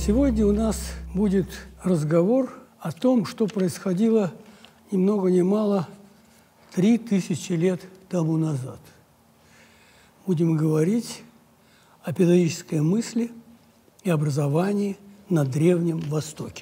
Сегодня у нас будет разговор о том, что происходило ни много ни мало 3000 лет тому назад. Будем говорить о педагогической мысли и образовании на Древнем Востоке.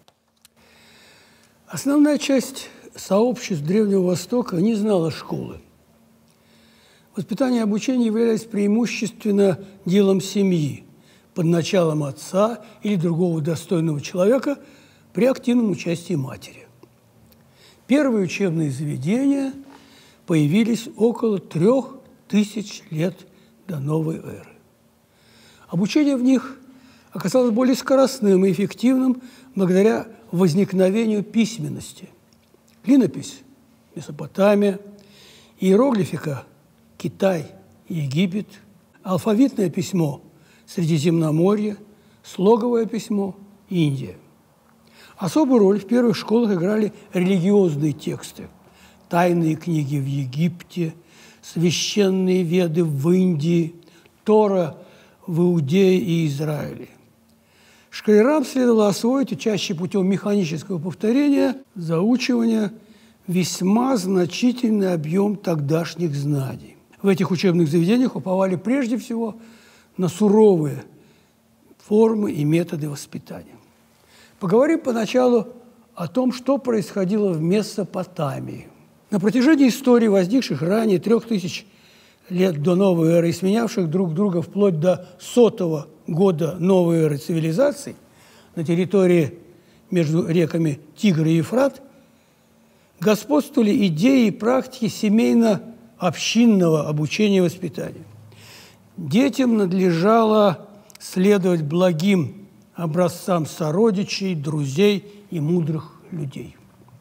Основная часть сообществ Древнего Востока не знала школы. Воспитание и обучение являлись преимущественно делом семьи, под началом отца или другого достойного человека при активном участии матери. Первые учебные заведения появились около 3000 лет до новой эры. Обучение в них оказалось более скоростным и эффективным благодаря возникновению письменности. Клинопись – Месопотамия, иероглифика – Китай, Египет, алфавитное письмо – Средиземноморье, слоговое письмо – Индия. Особую роль в первых школах играли религиозные тексты, тайные книги в Египте, священные веды в Индии, Тора в Иудее и Израиле. Школярам следовало освоить, и чаще путем механического повторения, заучивания, весьма значительный объем тогдашних знаний. В этих учебных заведениях уповали прежде всего на суровые формы и методы воспитания. Поговорим поначалу о том, что происходило в Месопотамии. На протяжении истории, возникших ранее 3000 лет до новой эры и сменявших друг друга вплоть до 100-го года новой эры цивилизаций, на территории между реками Тигр и Ефрат, господствовали идеи и практики семейно-общинного обучения и воспитания. Детям надлежало следовать благим образцам сородичей, друзей и мудрых людей.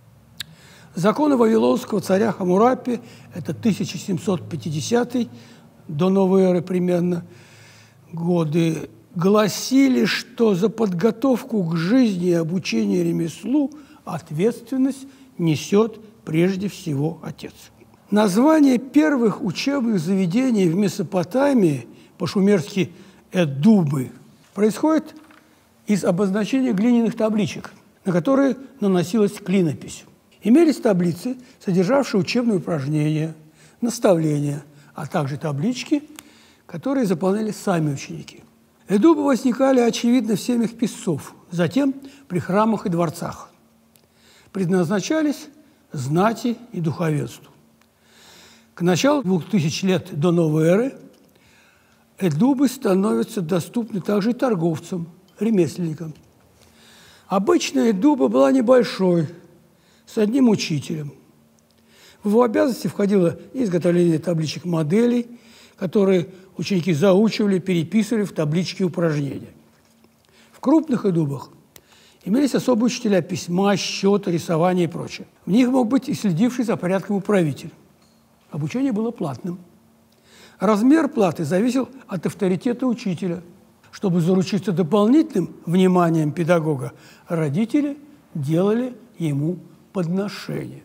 Законы вавилонского царя Хаммурапи, это 1750 до новой эры примерно годы, гласили, что за подготовку к жизни и обучение ремеслу ответственность несет прежде всего отец. Название первых учебных заведений в Месопотамии, по-шумерски «эддубы», происходит из обозначения глиняных табличек, на которые наносилась клинопись. Имелись таблицы, содержавшие учебные упражнения, наставления, а также таблички, которые заполняли сами ученики. Эддубы возникали, очевидно, в семьях писцов, затем при храмах и дворцах. Предназначались знати и духовенству. К началу 2000 лет до новой эры эддубы становятся доступны также и торговцам, ремесленникам. Обычно эддуба была небольшой, с одним учителем. В его обязанности входило изготовление табличек моделей, которые ученики заучивали, переписывали в таблички упражнения. В крупных эддубах имелись особые учителя письма, счета, рисования и прочее. В них мог быть и следивший за порядком управитель. Обучение было платным. Размер платы зависел от авторитета учителя. Чтобы заручиться дополнительным вниманием педагога, родители делали ему подношения.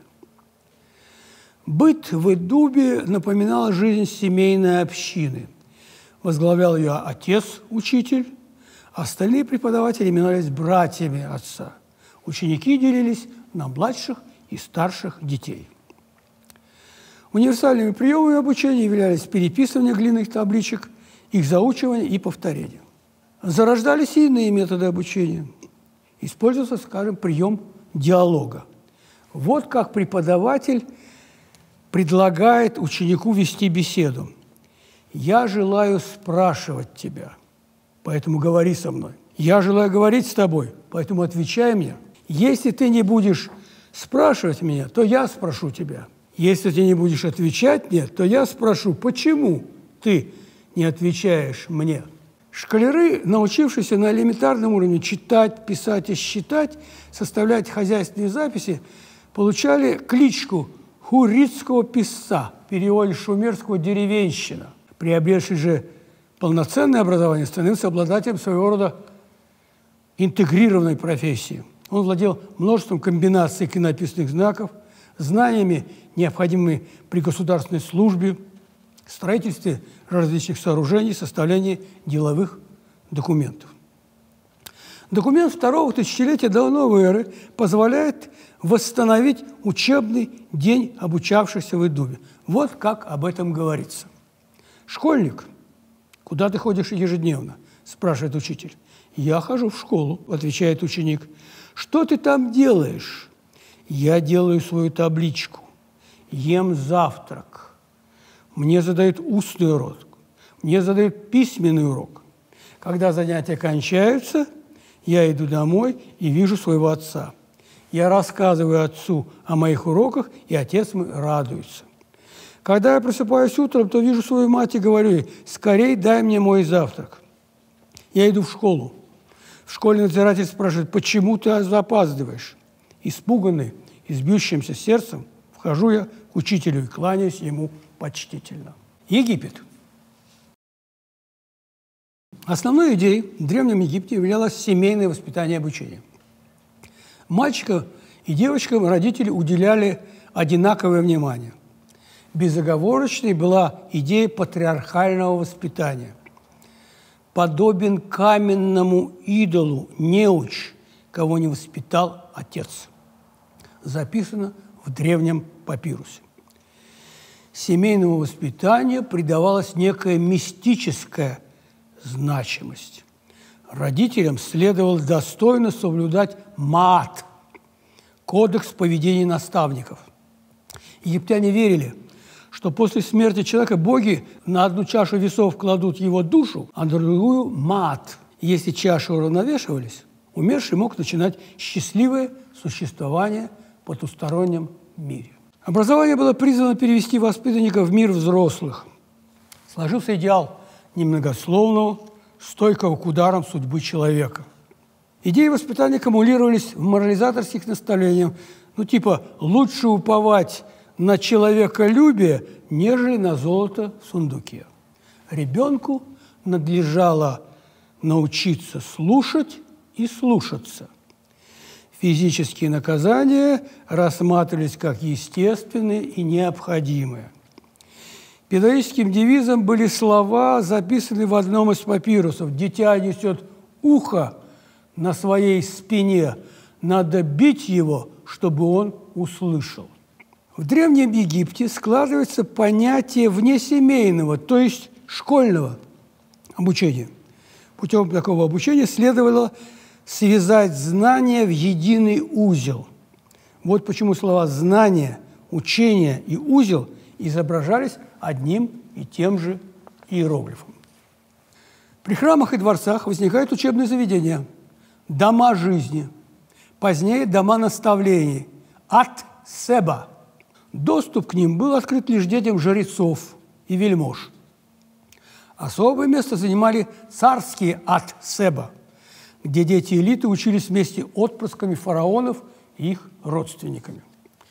Быт в эддубе напоминал жизнь семейной общины. Возглавлял ее отец-учитель, остальные преподаватели именовались братьями отца. Ученики делились на младших и старших детей. Универсальными приемами обучения являлись переписывание глиняных табличек, их заучивание и повторение. Зарождались и иные методы обучения. Использовался, скажем, прием диалога. Вот как преподаватель предлагает ученику вести беседу. «Я желаю спрашивать тебя, поэтому говори со мной. Я желаю говорить с тобой, поэтому отвечай мне. Если ты не будешь спрашивать меня, то я спрошу тебя. Если ты не будешь отвечать мне, то я спрошу, почему ты не отвечаешь мне». Школяры, научившиеся на элементарном уровне читать, писать и считать, составлять хозяйственные записи, получали кличку «хуритского писца», в переводе с шумерского «деревенщина». Приобретший же полноценное образование становился обладателем своего рода интегрированной профессии. Он владел множеством комбинаций клинописных знаков, знаниями, необходимыми при государственной службе, строительстве различных сооружений, составлении деловых документов. Документ второго тысячелетия до новой эры позволяет восстановить учебный день обучавшихся в Идуме. Вот как об этом говорится. «Школьник, куда ты ходишь ежедневно?» – спрашивает учитель. «Я хожу в школу», – отвечает ученик. «Что ты там делаешь?» «Я делаю свою табличку, ем завтрак. Мне задают устный урок, мне задают письменный урок. Когда занятия кончаются, я иду домой и вижу своего отца. Я рассказываю отцу о моих уроках, и отец мой радуется. Когда я просыпаюсь утром, то вижу свою мать и говорю ей: «Скорей дай мне мой завтрак». Я иду в школу. Школьный надзиратель спрашивает: «Почему ты запаздываешь?» Испуганный и с бьющимся сердцем вхожу я к учителю и кланяюсь ему почтительно. Египет. Основной идеей в Древнем Египте являлось семейное воспитание и обучение. Мальчикам и девочкам родители уделяли одинаковое внимание. Безоговорочной была идея патриархального воспитания. «Подобен каменному идолу неуч, кого не воспитал отец». Записано в древнем папирусе. Семейному воспитанию придавалась некая мистическая значимость. Родителям следовало достойно соблюдать маат – кодекс поведения наставников. Египтяне верили, что после смерти человека боги на одну чашу весов кладут его душу, а на другую – маат. Если чаши уравновешивались, умерший мог начинать счастливое существование в потустороннем мире. Образование было призвано перевести воспитанника в мир взрослых. Сложился идеал немногословного, стойкого к ударам судьбы человека. Идеи воспитания аккумулировались в морализаторских наставлениях, типа «лучше уповать на человеколюбие, нежели на золото в сундуке». Ребенку надлежало научиться слушать и слушаться. Физические наказания рассматривались как естественные и необходимые. Педагогическим девизом были слова, записанные в одном из папирусов: «Дитя несет ухо на своей спине, надо бить его, чтобы он услышал». В Древнем Египте складывается понятие внесемейного, то есть школьного обучения. Путем такого обучения следовало связать знания в единый узел. Вот почему слова «знание», «учение» и «узел» изображались одним и тем же иероглифом. При храмах и дворцах возникают учебные заведения, дома жизни, позднее дома наставлений, ат-себа. Доступ к ним был открыт лишь детям жрецов и вельмож. Особое место занимали царские ат-себа, где дети элиты учились вместе отпрысками фараонов и их родственниками.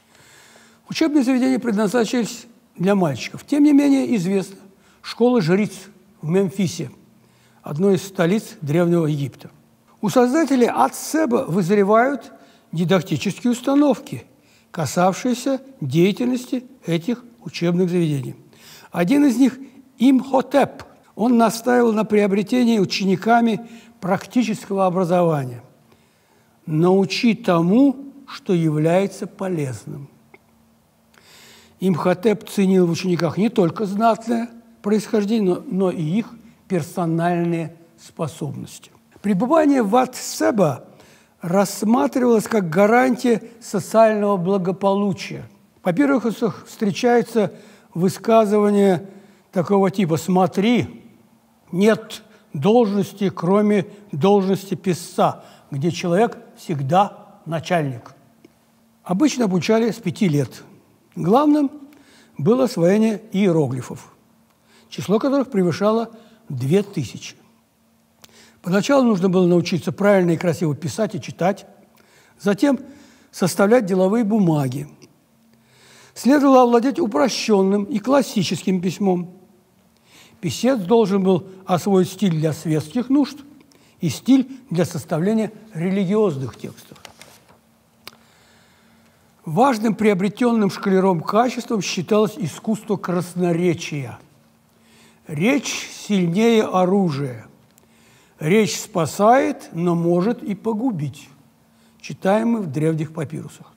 Учебные заведения предназначались для мальчиков. Тем не менее, известна школа жриц в Мемфисе, одной из столиц Древнего Египта. У создателей ат-себа вызревают дидактические установки, касавшиеся деятельности этих учебных заведений. Один из них – Имхотеп. Он настаивал на приобретении учениками практического образования. Научи тому, что является полезным. Имхотеп ценил в учениках не только знатное происхождение, но и их персональные способности. Пребывание в ат-себа рассматривалось как гарантия социального благополучия. В папирусах встречается высказывание такого типа: «Смотри, нет должности, кроме должности писца, где человек всегда начальник». Обычно обучали с 5 лет. Главным было освоение иероглифов, число которых превышало 2000. Поначалу нужно было научиться правильно и красиво писать и читать, затем составлять деловые бумаги. Следовало овладеть упрощенным и классическим письмом. Писец должен был освоить стиль для светских нужд и стиль для составления религиозных текстов. Важным приобретенным школяром качеством считалось искусство красноречия. Речь сильнее оружия. Речь спасает, но может и погубить. Читаем мы в древних папирусах.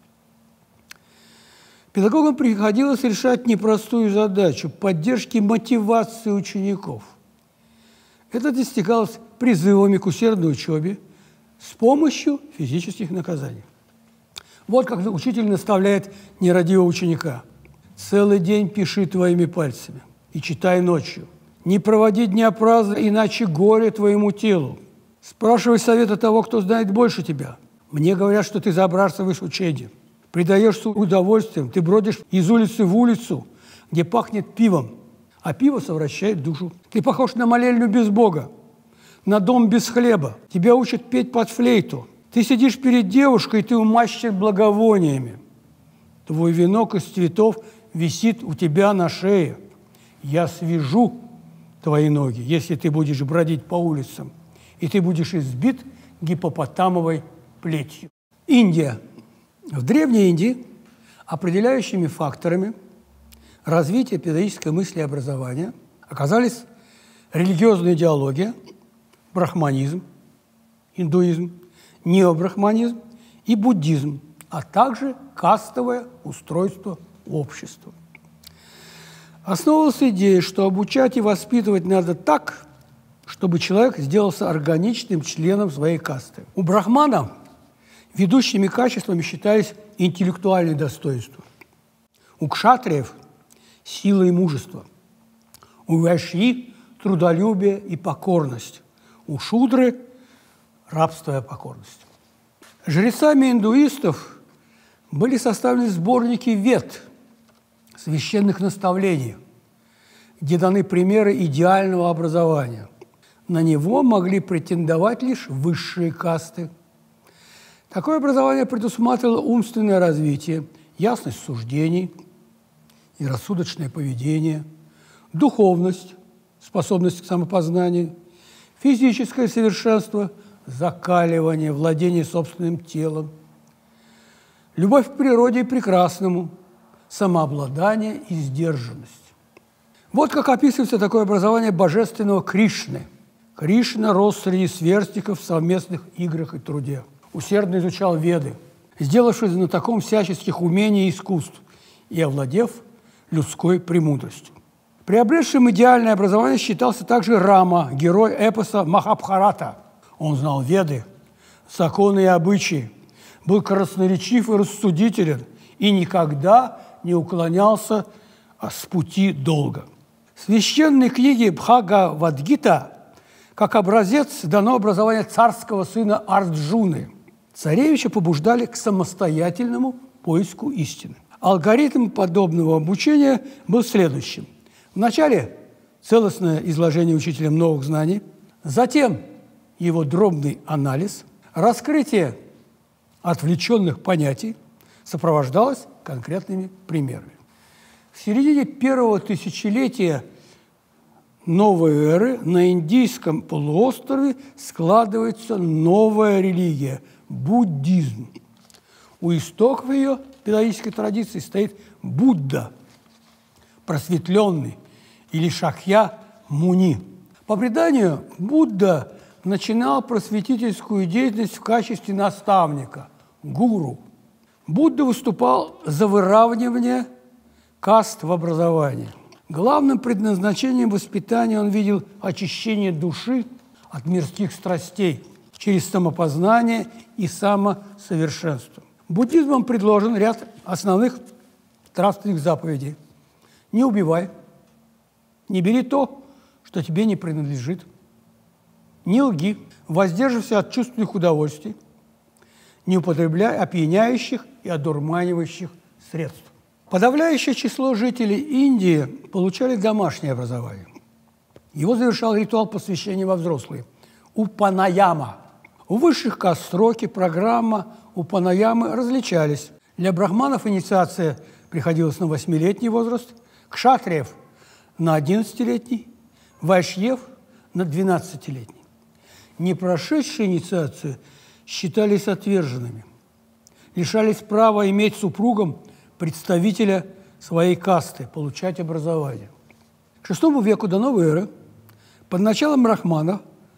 Педагогам приходилось решать непростую задачу поддержки мотивации учеников. Это достигалось призывами к усердной учебе с помощью физических наказаний. Вот как учитель наставляет нерадивого ученика. «Целый день пиши твоими пальцами и читай ночью. Не проводи дня праздно, иначе горе твоему телу. Спрашивай совета того, кто знает больше тебя. Мне говорят, что ты забрасываешь учение, предаешься удовольствием, ты бродишь из улицы в улицу, где пахнет пивом, а пиво совращает душу. Ты похож на молельню без Бога, на дом без хлеба. Тебя учат петь под флейту. Ты сидишь перед девушкой, и ты умащен благовониями. Твой венок из цветов висит у тебя на шее. Я свяжу твои ноги, если ты будешь бродить по улицам, и ты будешь избит гиппопотамовой плетью». Индия. В Древней Индии определяющими факторами развития педагогической мысли и образования оказались религиозная идеология, брахманизм, индуизм, необрахманизм и буддизм, а также кастовое устройство общества. Основывалась идея, что обучать и воспитывать надо так, чтобы человек сделался органичным членом своей касты. У брахмана ведущими качествами считались интеллектуальные достоинства. У кшатриев – сила и мужество. У вайшьи – трудолюбие и покорность. У шудры – рабство и покорность. Жрецами индуистов были составлены сборники вед, священных наставлений, где даны примеры идеального образования. На него могли претендовать лишь высшие касты. Такое образование предусматривало умственное развитие, ясность суждений и рассудочное поведение, духовность, способность к самопознанию, физическое совершенство, закаливание, владение собственным телом, любовь к природе и прекрасному, самообладание и сдержанность. Вот как описывается такое образование божественного Кришны. Кришна рос среди сверстников в совместных играх и труде. Усердно изучал Веды, сделавшись знатоком всяческих умений и искусств и овладев людской премудростью. Приобретшим идеальное образование считался также Рама, герой эпоса Махабхарата. Он знал Веды, законы и обычаи, был красноречив и рассудителен и никогда не уклонялся с пути долга. В священной книге Бхагавад-гита как образец дано образование царского сына Арджуны. Царевича побуждали к самостоятельному поиску истины. Алгоритм подобного обучения был следующим. Вначале целостное изложение учителем новых знаний, затем его дробный анализ, раскрытие отвлеченных понятий сопровождалось конкретными примерами. В середине первого тысячелетия новой эры на Индийском полуострове складывается новая религия – буддизм. У истоков ее педагогической традиции стоит Будда, просветленный, или Шакья-Муни. По преданию, Будда начинал просветительскую деятельность в качестве наставника, гуру. Будда выступал за выравнивание каст в образовании. Главным предназначением воспитания он видел очищение души от мирских страстей через самопознание и самосовершенство. Буддизмом предложен ряд основных нравственных заповедей. Не убивай, не бери то, что тебе не принадлежит, не лги, воздерживайся от чувственных удовольствий, не употребляй опьяняющих и одурманивающих средств. Подавляющее число жителей Индии получали домашнее образование. Его завершал ритуал посвящения во взрослые – упанаяма. У высших каст сроки, программа упанаямы различались. Для брахманов инициация приходилась на 8-летний возраст, кшатриев – на 11-летний, вайшьев – на 12-летний. Не прошедшие инициацию считались отверженными, лишались права иметь супругом представителя своей касты, получать образование. К VI веку до новой эры под началом брахманов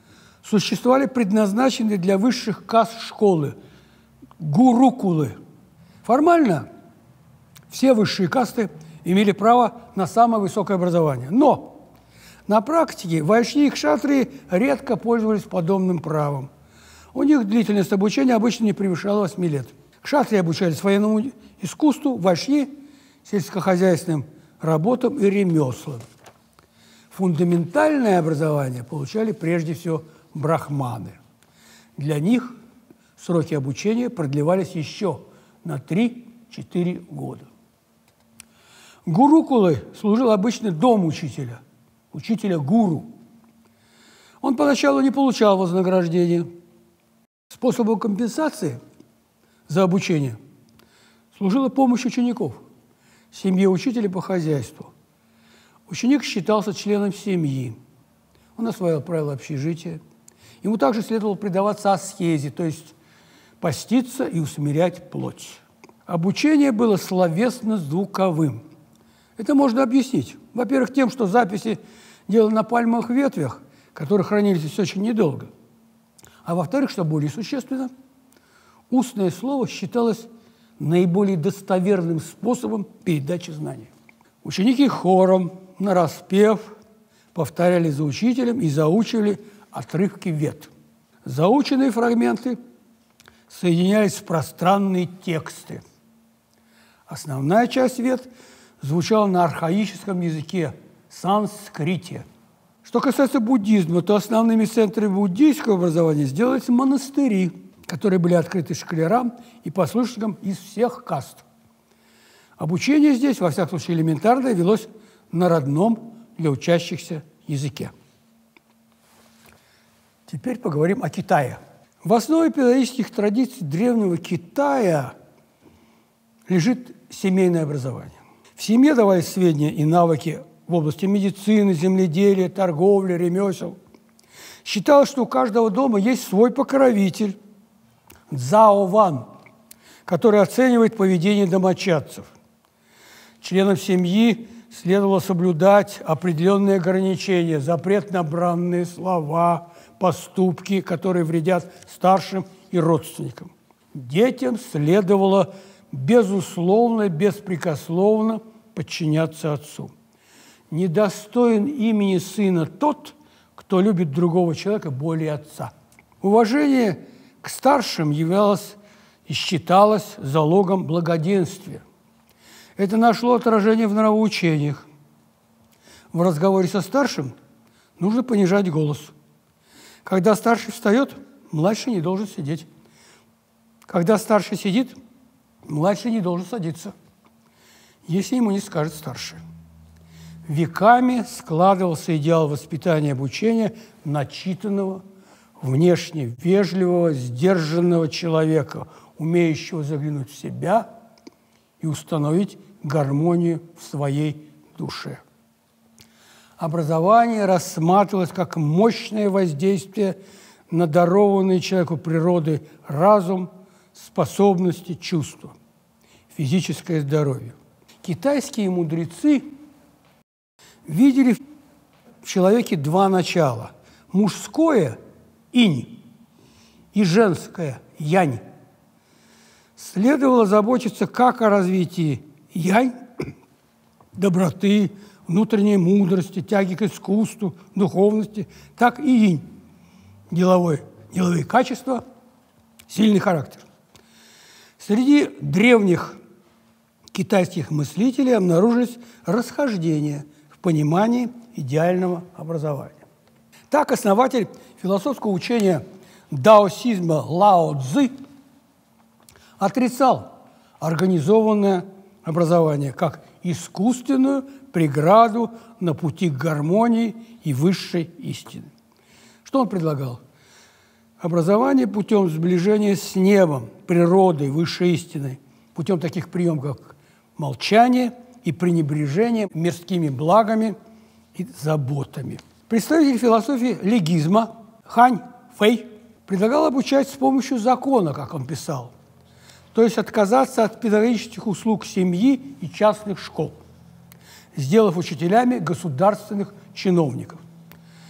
Существовали предназначенные для высших каст школы – гурукулы. Формально все высшие касты имели право на самое высокое образование. Но на практике вайшни и кшатрии редко пользовались подобным правом. У них длительность обучения обычно не превышала 8 лет. Кшатрии обучались военному искусству, вайшни – сельскохозяйственным работам и ремеслам. Фундаментальное образование получали прежде всего брахманы. Для них сроки обучения продлевались еще на 3-4 года. Гурукулой служил обычно дом учителя, учителя-гуру. Он поначалу не получал вознаграждения. Способом компенсации за обучение служила помощь учеников, семье учителя по хозяйству. Ученик считался членом семьи. Он осваивал правила общежития. Ему также следовало предаваться аскезе, то есть поститься и усмирять плоть. Обучение было словесно-звуковым. Это можно объяснить. Во-первых, тем, что записи делали на пальмовых ветвях, которые хранились очень недолго. А во-вторых, что более существенно, устное слово считалось наиболее достоверным способом передачи знаний. Ученики хором, нараспев, повторяли за учителем и заучивали отрывки вед. Заученные фрагменты соединялись в пространные тексты. Основная часть вед звучала на архаическом языке – санскрите. Что касается буддизма, то основными центрами буддийского образования сделались монастыри, которые были открыты школярам и послушникам из всех каст. Обучение здесь, во всяком случае элементарное, велось на родном для учащихся языке. Теперь поговорим о Китае. В основе педагогических традиций древнего Китая лежит семейное образование. В семье давались сведения и навыки в области медицины, земледелия, торговли, ремесел. Считалось, что у каждого дома есть свой покровитель – дзаован, который оценивает поведение домочадцев. Членам семьи следовало соблюдать определенные ограничения, запрет на бранные слова, поступки, которые вредят старшим и родственникам. Детям следовало безусловно, беспрекословно подчиняться отцу. Недостоин имени сына тот, кто любит другого человека более отца. Уважение к старшим являлось и считалось залогом благоденствия. Это нашло отражение в нравоучениях. В разговоре со старшим нужно понижать голос. Когда старший встает, младший не должен сидеть. Когда старший сидит, младший не должен садиться, если ему не скажет старший. Веками складывался идеал воспитания и обучения начитанного, внешне вежливого, сдержанного человека, умеющего заглянуть в себя и установить гармонию в своей душе. Образование рассматривалось как мощное воздействие на дарованный человеку природой разум, способности, чувства, физическое здоровье. Китайские мудрецы видели в человеке два начала – мужское – инь и женское – янь. Следовало заботиться как о развитии янь, доброты, внутренней мудрости, тяги к искусству, духовности, так и инь, деловые качества, сильный характер. Среди древних китайских мыслителей обнаружились расхождения в понимании идеального образования. Так основатель философского учения даосизма Лао Цзы отрицал организованное образование как искусственную преграду на пути к гармонии и высшей истины. Что он предлагал? Образование путем сближения с небом, природой, высшей истиной, путем таких приемов, как молчание и пренебрежение мирскими благами и заботами. Представитель философии легизма Хань Фэй предлагал обучать с помощью закона, как он писал, то есть отказаться от педагогических услуг семьи и частных школ, сделав учителями государственных чиновников.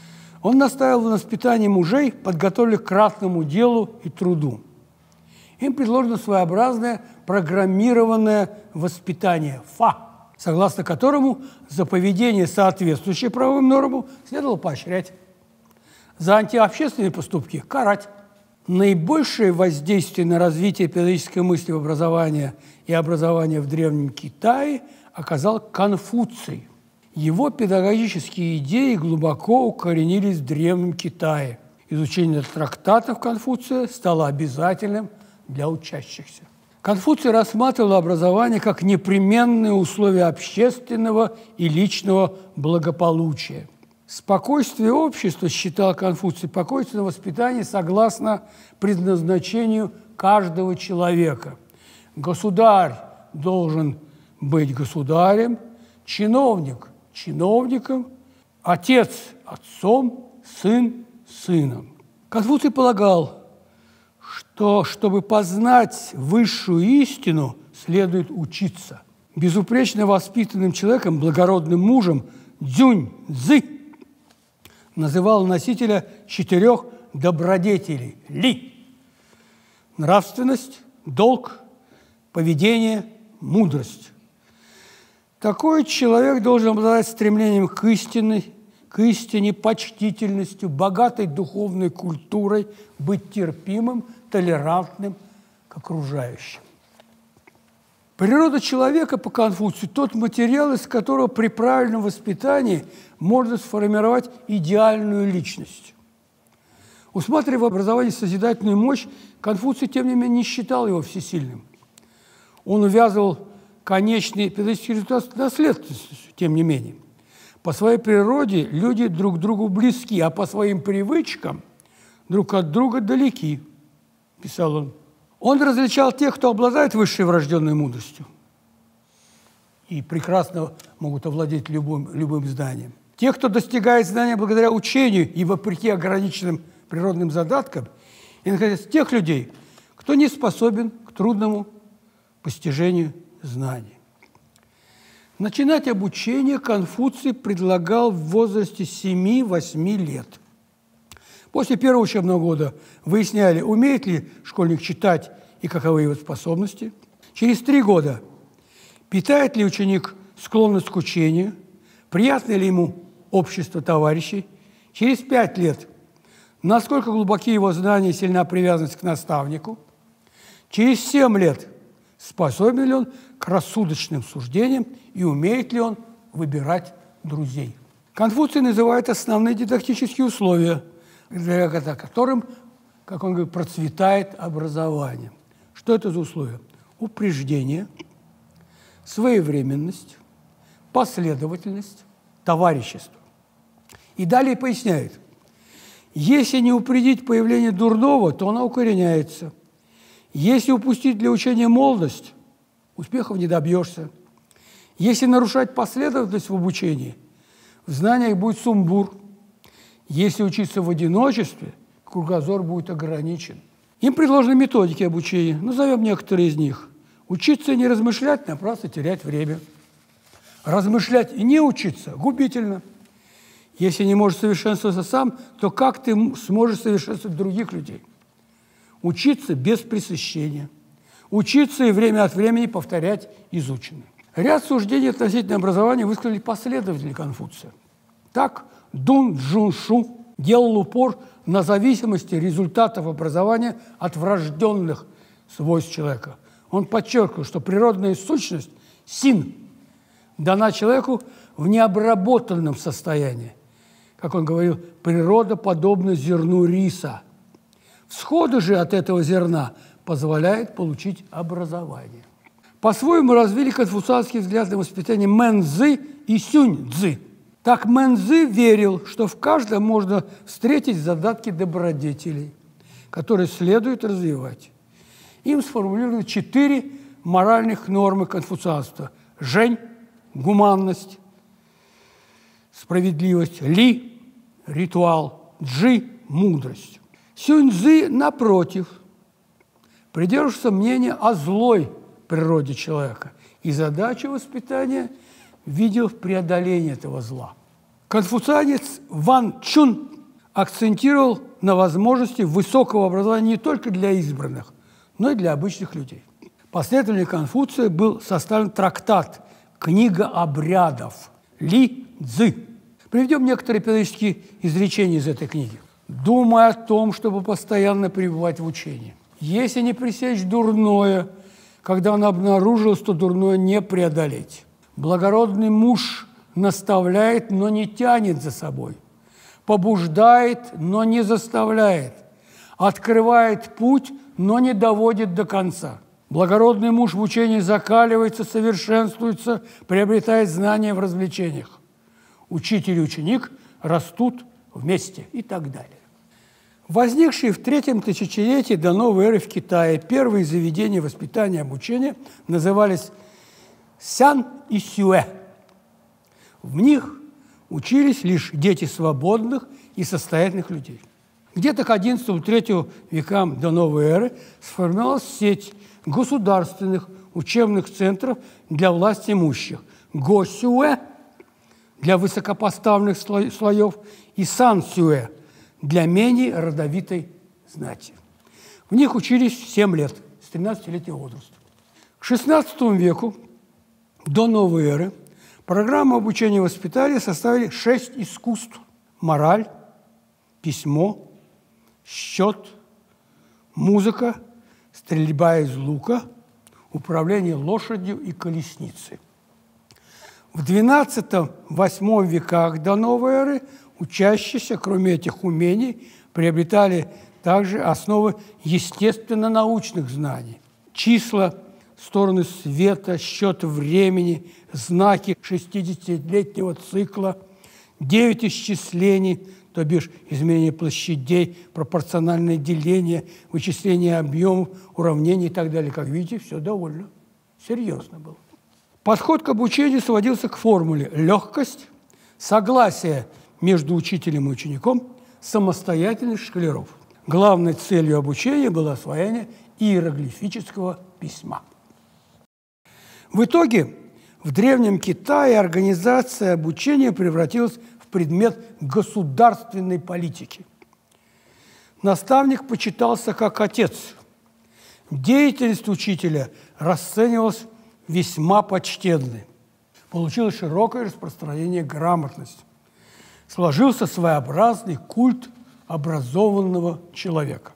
Он настаивал на воспитании мужей, подготовленных к ратному делу и труду. Им предложено своеобразное программированное воспитание ФА, согласно которому за поведение, соответствующее правовым нормам, следовало поощрять, за антиобщественные поступки – карать. Наибольшее воздействие на развитие педагогической мысли в образовании и образования в Древнем Китае оказал Конфуций. Его педагогические идеи глубоко укоренились в Древнем Китае. Изучение трактатов Конфуция стало обязательным для учащихся. Конфуций рассматривал образование как непременное условие общественного и личного благополучия. Спокойствие общества, считал Конфуций, покоится на воспитании согласно предназначению каждого человека. Государь должен быть государем, чиновник – чиновником, отец – отцом, сын – сыном. Конфуций полагал, что, чтобы познать высшую истину, следует учиться. Безупречно воспитанным человеком, благородным мужем Цзюнь-цзы называл носителя 4 добродетелей – ли – нравственность, долг, поведение, мудрость. Такой человек должен обладать стремлением к истине, почтительностью, богатой духовной культурой, быть терпимым, толерантным к окружающим. Природа человека по Конфуцию – тот материал, из которого при правильном воспитании можно сформировать идеальную личность. Усматривая в образовании созидательную мощь, Конфуций, тем не менее, не считал его всесильным. Он увязывал конечный педагогический результат с наследственностью, тем не менее. По своей природе люди друг другу близки, а по своим привычкам друг от друга далеки, писал он. Он различал тех, кто обладает высшей врожденной мудростью и прекрасно могут овладеть любым знанием. Тех, кто достигает знания благодаря учению и вопреки ограниченным природным задаткам, и, наконец, тех людей, кто не способен к трудному постижению знаний. Начинать обучение Конфуций предлагал в возрасте 7-8 лет. После первого учебного года выясняли, умеет ли школьник читать и каковы его способности. Через 3 года питает ли ученик склонность к учению, приятно ли ему общество товарищей. Через 5 лет насколько глубоки его знания и сильна привязанность к наставнику. Через 7 лет способен ли он к рассудочным суждениям и умеет ли он выбирать друзей. Конфуций называет основные дидактические условия, благодаря которым, как он говорит, процветает образование. Что это за условия? Упреждение, своевременность, последовательность, товарищество. И далее поясняет, если не упредить появление дурного, то оно укореняется. Если упустить для учения молодость, успехов не добьешься. Если нарушать последовательность в обучении, в знаниях будет сумбур. Если учиться в одиночестве, кругозор будет ограничен. Им предложены методики обучения, назовем некоторые из них. Учиться и не размышлять, напрасно терять время. Размышлять и не учиться губительно. Если не можешь совершенствоваться сам, то как ты сможешь совершенствовать других людей? Учиться без пресыщения. Учиться и время от времени повторять изученное. Ряд суждений относительно образования высказали последователи Конфуция. Так Дун Чжуншу делал упор на зависимости результатов образования от врожденных свойств человека. Он подчеркивал, что природная сущность, син, дана человеку в необработанном состоянии. Как он говорил, природа подобна зерну риса. Всходы же от этого зерна позволяет получить образование. По-своему развили конфуцианский взгляд на воспитание Мэн Цзы и Сюнь Цзы. Так Мэн Цзы верил, что в каждом можно встретить задатки добродетелей, которые следует развивать. Им сформулированы 4 моральных нормы конфуцианства: жень, гуманность, справедливость, ли, ритуал, джи, мудрость. Сюнь-цзы, напротив, придерживался мнения о злой природе человека и задачу воспитания видел в преодолении этого зла. Конфуцианец Ван Чун акцентировал на возможности высокого образования не только для избранных, но и для обычных людей. Последователем Конфуция был составлен трактат «Книга обрядов» Ли Цзы. Приведем некоторые педагогические изречения из этой книги. «Думай о том, чтобы постоянно пребывать в учении. Если не пресечь дурное, когда оно обнаружилось, то дурное не преодолеть. Благородный муж наставляет, но не тянет за собой, побуждает, но не заставляет, открывает путь, но не доводит до конца. Благородный муж в учении закаливается, совершенствуется, приобретает знания в развлечениях. Учитель и ученик растут вместе» и так далее. Возникшие в третьем тысячелетии до новой эры в Китае первые заведения воспитания и обучения назывались сян и сюэ. В них учились лишь дети свободных и состоятельных людей. Где-то к XI-III векам до новой эры сформировалась сеть государственных учебных центров для власть имущих – го-сюэ для высокопоставленных слоев и сан-сюэ для менее родовитой знати. В них учились в 7 лет, с 13-летнего возраста. К XVI веку до новой эры программу обучения и воспитания составили 6 искусств – мораль, письмо, счет, музыка, стрельба из лука, управление лошадью и колесницей. В XII-VIII веках до новой эры учащиеся, кроме этих умений, приобретали также основы естественно-научных знаний. Числа, стороны света, счет времени, знаки 60-летнего цикла, 9 исчислений, то бишь изменение площадей, пропорциональное деление, вычисление объемов, уравнений и так далее. Как видите, все довольно серьезно было. Подход к обучению сводился к формуле легкость, согласие между учителем и учеником, самостоятельность школяров. Главной целью обучения было освоение иероглифического письма. В итоге в Древнем Китае организация обучения превратилась в предмет государственной политики. Наставник почитался как отец. Деятельность учителя расценивалась весьма почтенной. Получилось широкое распространение грамотности. Сложился своеобразный культ образованного человека.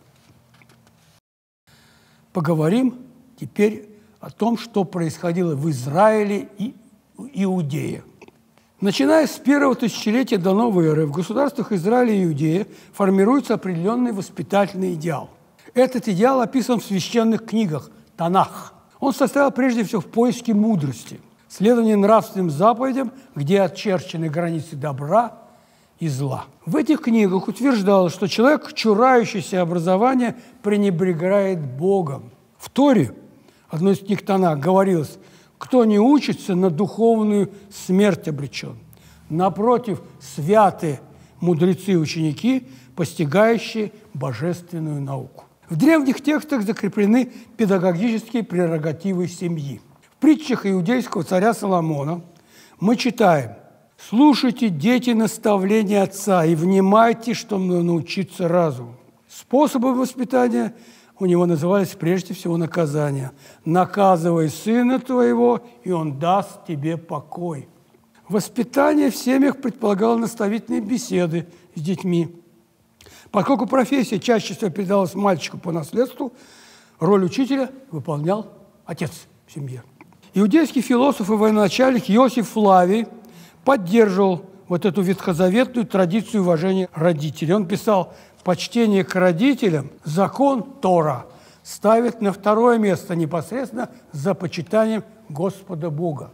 Поговорим теперь о том, что происходило в Израиле и Иудее. Начиная с первого тысячелетия до новой эры в государствах Израиля и Иудеи формируется определенный воспитательный идеал. Этот идеал описан в священных книгах Танах. Он состоял прежде всего в поиске мудрости, следовании нравственным заповедям, где очерчены границы добра и зла. В этих книгах утверждалось, что человек, чурающийся образования, пренебрегает Богом. В Торе, одной из книг Танах, говорилось: кто не учится, на духовную смерть обречен. Напротив, святы мудрецы и ученики, постигающие божественную науку. В древних текстах закреплены педагогические прерогативы семьи. В притчах иудейского царя Соломона мы читаем: «Слушайте, дети, наставления отца, и внимайте, что научиться разуму». Способом воспитания у него назывались прежде всего наказания. «Наказывай сына твоего, и он даст тебе покой». Воспитание в семьях предполагало наставительные беседы с детьми. Поскольку профессия чаще всего передалась мальчику по наследству, роль учителя выполнял отец в семье. Иудейский философ и военачальник Иосиф Флавий поддерживал вот эту ветхозаветную традицию уважения родителей. Он писал: почтение к родителям, закон Тора, ставит на второе место непосредственно за почитанием Господа Бога.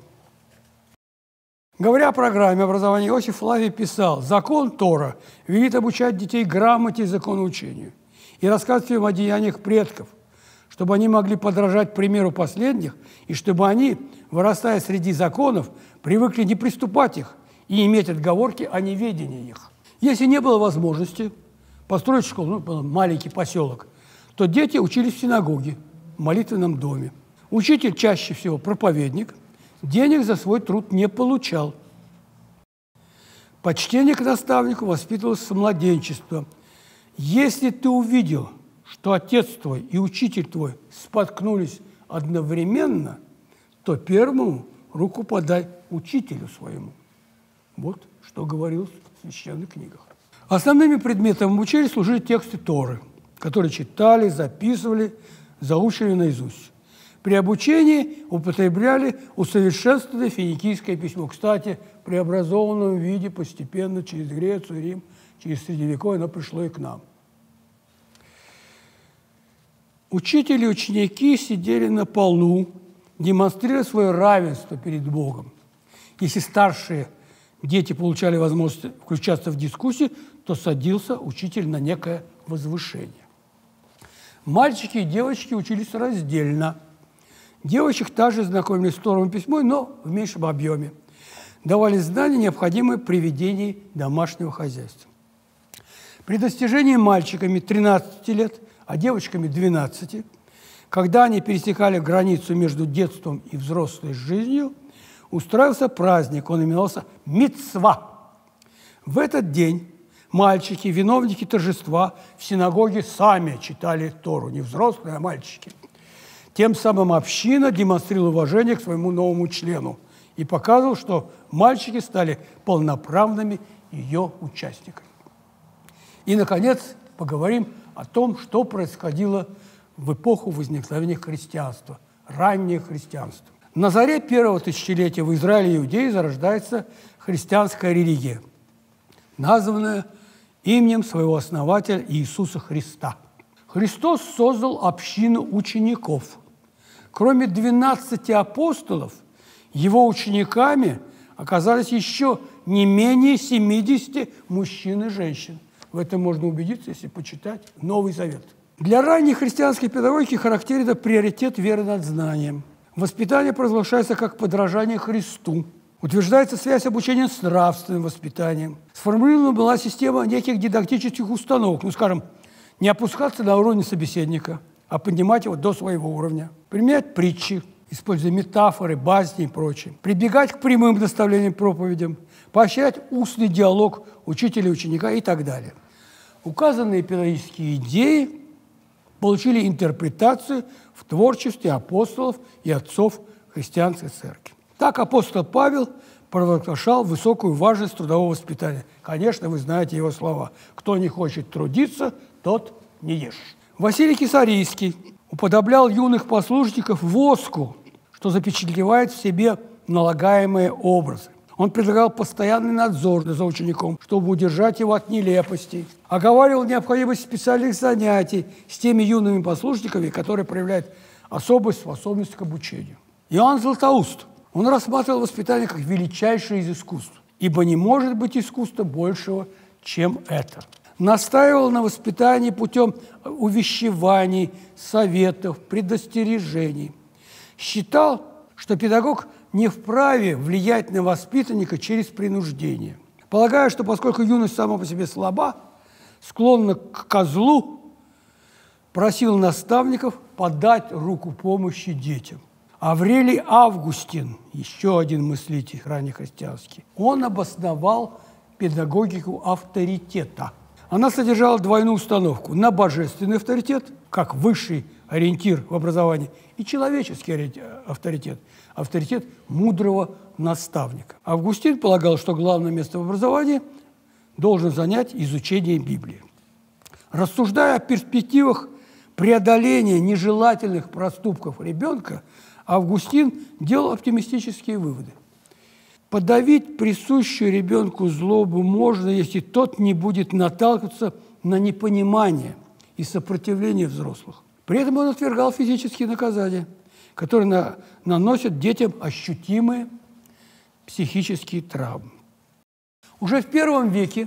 Говоря о программе образования, Иосиф Флавий писал: закон Тора велит обучать детей грамоте и законоучению и рассказывать им о деяниях предков, чтобы они могли подражать примеру последних, и чтобы они, вырастая среди законов, привыкли не приступать их и иметь отговорки о неведении их. Если не было возможности построить школу, был маленький поселок, то дети учились в синагоге, в молитвенном доме. Учитель, чаще всего проповедник, денег за свой труд не получал. Почтение к наставнику воспитывалось с младенчества. Если ты увидел, что отец твой и учитель твой споткнулись одновременно, то первому руку подай учителю своему. Вот что говорилось в священных книгах. Основными предметами обучения служили тексты Торы, которые читали, записывали, заучивали наизусть. При обучении употребляли усовершенствованное финикийское письмо. Кстати, в преобразованном виде постепенно через Грецию, Рим, через Средневековье оно пришло и к нам. Учители и ученики сидели на полу, демонстрируя свое равенство перед Богом. Если старшие дети получали возможность включаться в дискуссии, то садился учитель на некое возвышение. Мальчики и девочки учились раздельно. Девочек также знакомили с Торовым письмом, но в меньшем объеме. Давали знания, необходимые при ведении домашнего хозяйства. При достижении мальчиками 13 лет, а девочками 12, когда они пересекали границу между детством и взрослой жизнью, устраивался праздник, он именовался мицва. В этот день мальчики, виновники торжества, в синагоге сами читали Тору, не взрослые, а мальчики. Тем самым община демонстрировала уважение к своему новому члену и показывала, что мальчики стали полноправными ее участниками. И, наконец, поговорим о том, что происходило в эпоху возникновения христианства, раннее христианство. На заре первого тысячелетия в Израиле и Иудее зарождается христианская религия, названная именем своего основателя Иисуса Христа. Христос создал общину учеников. Кроме 12 апостолов, его учениками оказались еще не менее 70 мужчин и женщин. В этом можно убедиться, если почитать Новый Завет. Для ранней христианской педагогики характерен приоритет веры над знанием. Воспитание провозглашается как подражание Христу. Утверждается связь обучения с нравственным воспитанием. Сформулирована была система неких дидактических установок. Скажем, не опускаться на уровень собеседника, а поднимать его до своего уровня. Применять притчи, используя метафоры, басни и прочее. Прибегать к прямым наставлениям, проповедям. Поощрять устный диалог учителя и ученика и так далее. Указанные педагогические идеи получили интерпретацию в творчестве апостолов и отцов христианской церкви. Так апостол Павел провозглашал высокую важность трудового воспитания. Конечно, вы знаете его слова. «Кто не хочет трудиться, тот не ешь». Василий Кесарийский уподоблял юных послушников воску, что запечатлевает в себе налагаемые образы. Он предлагал постоянный надзор за учеником, чтобы удержать его от нелепостей. Оговаривал необходимость специальных занятий с теми юными послушниками, которые проявляют особую способность к обучению. Иоанн Златоуст, он рассматривал воспитание как величайшее из искусств, ибо не может быть искусства большего, чем это. Настаивал на воспитании путем увещеваний, советов, предостережений. Считал, что педагог не вправе влиять на воспитанника через принуждение. Полагая, что поскольку юность сама по себе слаба, склонна к козлу, просил наставников подать руку помощи детям. Аврелий Августин, еще один мыслитель раннехристианский, он обосновал педагогику авторитета. Она содержала двойную установку на божественный авторитет, как высший ориентир в образовании, и человеческий авторитет, авторитет мудрого наставника. Августин полагал, что главное место в образовании должен занять изучение Библии. Рассуждая о перспективах преодоления нежелательных проступков ребенка, Августин делал оптимистические выводы. Подавить присущую ребенку злобу можно, если тот не будет наталкиваться на непонимание и сопротивление взрослых. При этом он отвергал физические наказания, которые наносят детям ощутимые психические травмы. Уже в I веке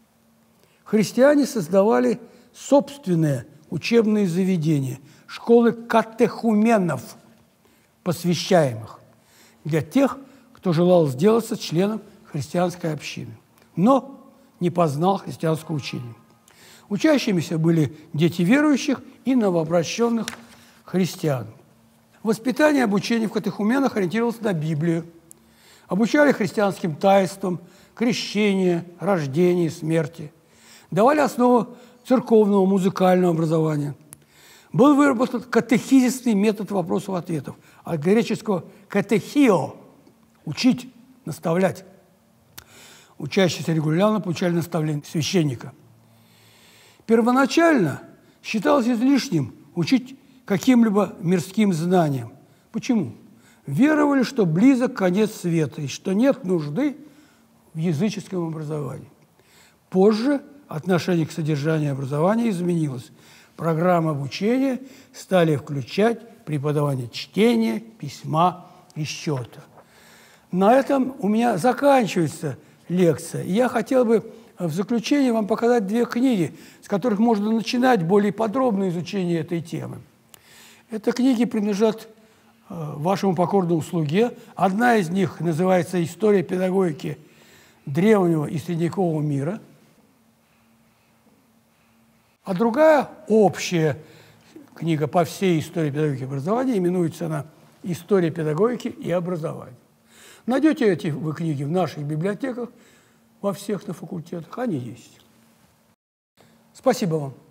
христиане создавали собственные учебные заведения, школы катехуменов, посвящаемых, для тех, кто желал сделаться членом христианской общины, но не познал христианского учения. Учащимися были дети верующих и новообращенных христиан. Воспитание и обучение в катехуменах ориентировалось на Библию. Обучали христианским таинствам, крещению, рождению, смерти. Давали основу церковного музыкального образования. Был выработан катехизисный метод вопросов-ответов, от греческого «катехио» – учить, наставлять. Учащиеся регулярно получали наставление священника. Первоначально считалось излишним учить каким-либо мирским знаниям. Почему? Веровали, что близок конец света и что нет нужды в языческом образовании. Позже отношение к содержанию образования изменилось. Программы обучения стали включать преподавание чтения, письма и счета. На этом у меня заканчивается лекция. Я хотел бы в заключение вам показать две книги, с которых можно начинать более подробное изучение этой темы. Это книги принадлежат вашему покорному слуге. Одна из них называется «История педагогики древнего и средневекового мира», а другая, общая книга по всей истории педагогики и образования, именуется она «История педагогики и образования». Найдете эти вы книги в наших библиотеках, во всех на факультетах, они есть. Спасибо вам.